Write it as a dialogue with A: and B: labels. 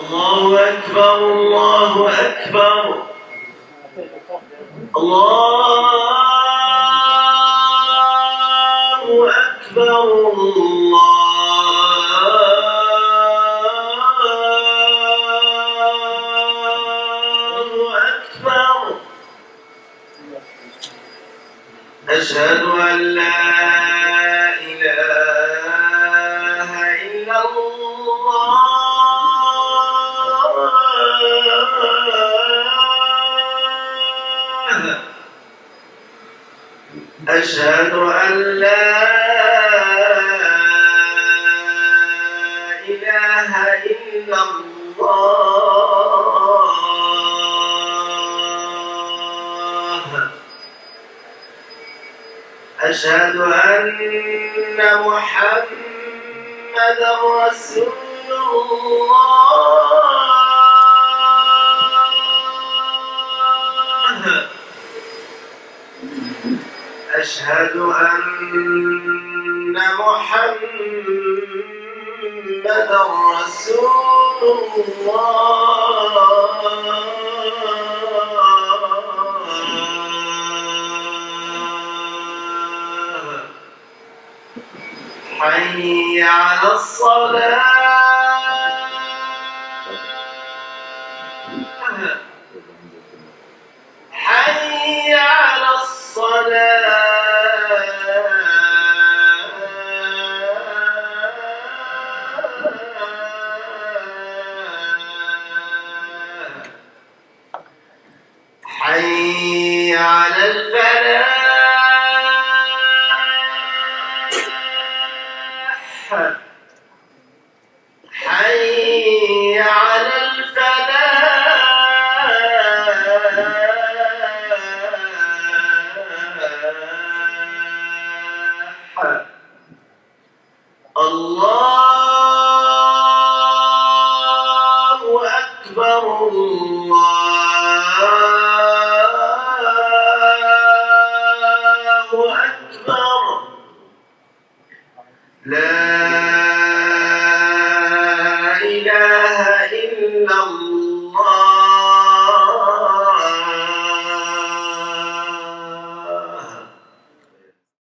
A: الله أكبر الله أكبر الله أكبر الله أكبر أشهد أن لا إله إلا الله أشهد أن لا إله إلا الله أشهد أن محمدًا رسول الله أشهد أن محمدًا رسول الله حي على الصلاة حي على الصلاة حي على الفلاح حي على الفلاح الله أكبر الله أكبر لا إله